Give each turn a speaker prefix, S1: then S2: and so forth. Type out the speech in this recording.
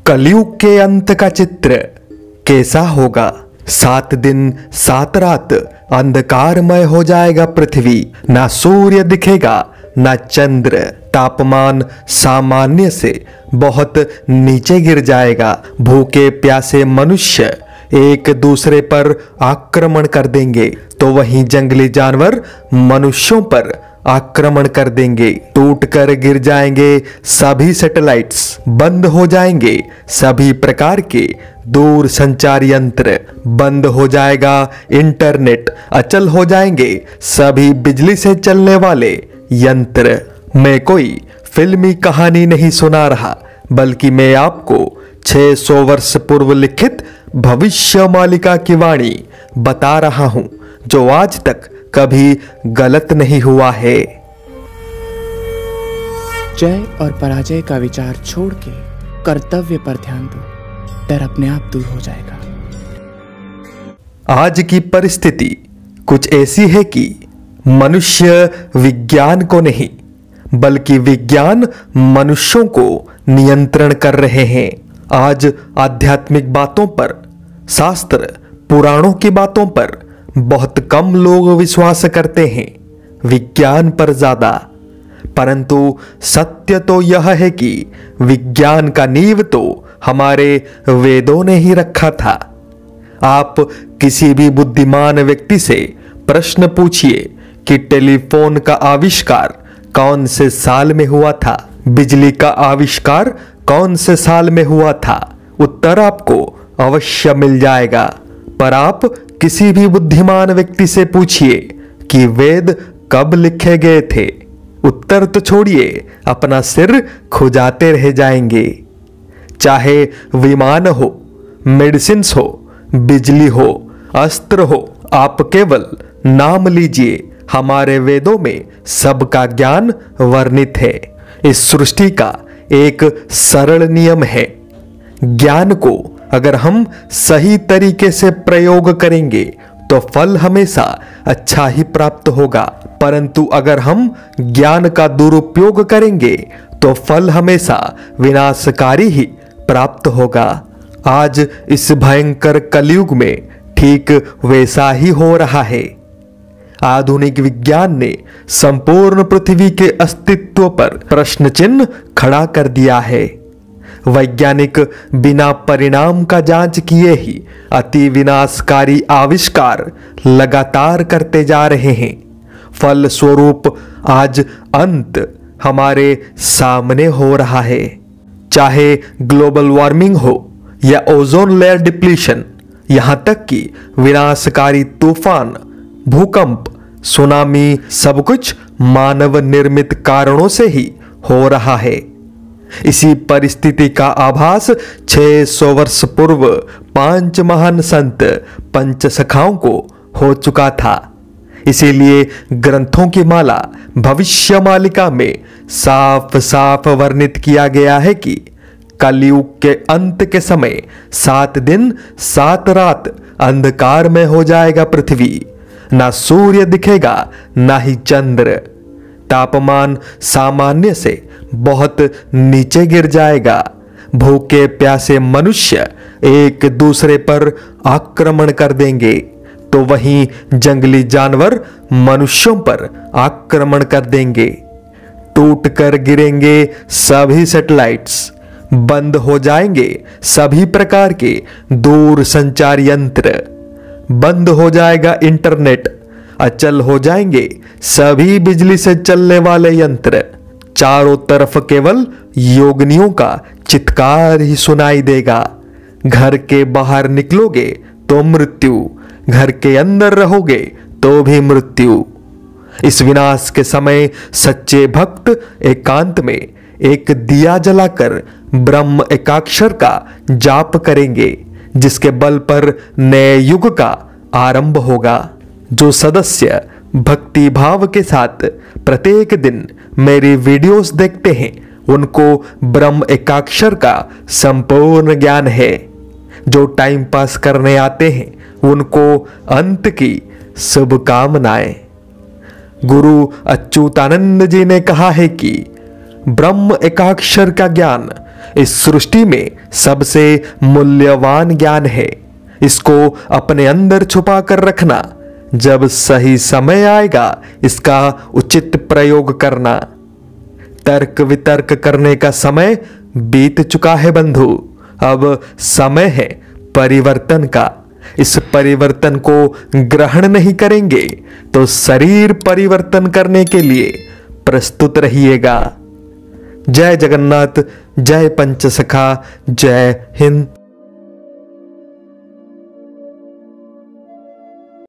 S1: कलयुग के अंत का चित्र कैसा होगा। 7 दिन 7 रात अंधकारमय हो जाएगा पृथ्वी, ना सूर्य दिखेगा ना चंद्र। तापमान सामान्य से बहुत नीचे गिर जाएगा। भूखे प्यासे मनुष्य एक दूसरे पर आक्रमण कर देंगे, तो वहीं जंगली जानवर मनुष्यों पर आक्रमण कर देंगे। टूटकर गिर जाएंगे सभी सैटेलाइट्स, बंद हो जाएंगे सभी प्रकार के दूर संचार यंत्र, बंद हो जाएगा इंटरनेट, अचल हो जाएंगे सभी बिजली से चलने वाले यंत्र। मैं कोई फिल्मी कहानी नहीं सुना रहा, बल्कि मैं आपको 600 वर्ष पूर्व लिखित भविष्यमालिका की वाणी बता रहा हूं, जो आज तक कभी गलत नहीं हुआ है।
S2: जय और पराजय का विचार छोड़ के कर्तव्य पर ध्यान दो, डर अपने आप दूर हो जाएगा।
S1: आज की परिस्थिति कुछ ऐसी है कि मनुष्य विज्ञान को नहीं, बल्कि विज्ञान मनुष्यों को नियंत्रण कर रहे हैं। आज आध्यात्मिक बातों पर, शास्त्र पुराणों की बातों पर बहुत कम लोग विश्वास करते हैं, विज्ञान पर ज्यादा। परंतु सत्य तो यह है कि विज्ञान का नींव तो हमारे वेदों ने ही रखा था। आप किसी भी बुद्धिमान व्यक्ति से प्रश्न पूछिए कि टेलीफोन का आविष्कार कौन से साल में हुआ था, बिजली का आविष्कार कौन से साल में हुआ था, उत्तर आपको अवश्य मिल जाएगा। पर आप किसी भी बुद्धिमान व्यक्ति से पूछिए कि वेद कब लिखे गए थे, उत्तर तो छोड़िए, अपना सिर खुजाते रह जाएंगे। चाहे विमान हो, मेडिसिन्स हो, बिजली हो, अस्त्र हो, आप केवल नाम लीजिए, हमारे वेदों में सबका ज्ञान वर्णित है। इस सृष्टि का एक सरल नियम है, ज्ञान को अगर हम सही तरीके से प्रयोग करेंगे तो फल हमेशा अच्छा ही प्राप्त होगा, परंतु अगर हम ज्ञान का दुरुपयोग करेंगे तो फल हमेशा विनाशकारी ही प्राप्त होगा। आज इस भयंकर कलयुग में ठीक वैसा ही हो रहा है। आधुनिक विज्ञान ने संपूर्ण पृथ्वी के अस्तित्व पर प्रश्न चिन्ह खड़ा कर दिया है। वैज्ञानिक बिना परिणाम का जांच किए ही अति विनाशकारी आविष्कार लगातार करते जा रहे हैं। फल स्वरूप आज अंत हमारे सामने हो रहा है। चाहे ग्लोबल वार्मिंग हो या ओजोन लेयर डिप्लीशन, यहां तक कि विनाशकारी तूफान, भूकंप, सुनामी, सब कुछ मानव निर्मित कारणों से ही हो रहा है। इसी परिस्थिति का आभास 600 वर्ष पूर्व 5 महान संत पंचसखाओं को हो चुका था। इसीलिए ग्रंथों की माला भविष्यमालिका में साफ साफ वर्णित किया गया है कि कलयुग के अंत के समय 7 दिन 7 रात अंधकार में हो जाएगा पृथ्वी, ना सूर्य दिखेगा ना ही चंद्र। तापमान सामान्य से बहुत नीचे गिर जाएगा। भूखे प्यासे मनुष्य एक दूसरे पर आक्रमण कर देंगे, तो वहीं जंगली जानवर मनुष्यों पर आक्रमण कर देंगे। टूटकर गिरेंगे सभी सैटेलाइट्स, बंद हो जाएंगे सभी प्रकार के दूर संचार यंत्र, बंद हो जाएगा इंटरनेट, अचल हो जाएंगे सभी बिजली से चलने वाले यंत्र। चारों तरफ केवल योगिनियों का चित्कार ही सुनाई देगा। घर के बाहर निकलोगे तो मृत्यु, घर के अंदर रहोगे तो भी मृत्यु। इस विनाश के समय सच्चे भक्त एकांत में एक दिया जलाकर ब्रह्म एकाक्षर का जाप करेंगे, जिसके बल पर नए युग का आरंभ होगा। जो सदस्य भक्ति भाव के साथ प्रत्येक दिन मेरी वीडियोस देखते हैं, उनको ब्रह्म एकाक्षर का संपूर्ण ज्ञान है। जो टाइम पास करने आते हैं उनको अंत की शुभकामनाएं। गुरु अच्युतानंद जी ने कहा है कि ब्रह्म एकाक्षर का ज्ञान इस सृष्टि में सबसे मूल्यवान ज्ञान है। इसको अपने अंदर छुपा कर रखना, जब सही समय आएगा इसका उचित प्रयोग करना। तर्क वितर्क करने का समय बीत चुका है बंधु, अब समय है परिवर्तन का। इस परिवर्तन को ग्रहण नहीं करेंगे तो शरीर परिवर्तन करने के लिए प्रस्तुत रहिएगा। जय जगन्नाथ, जय पंचसखा, जय हिंद।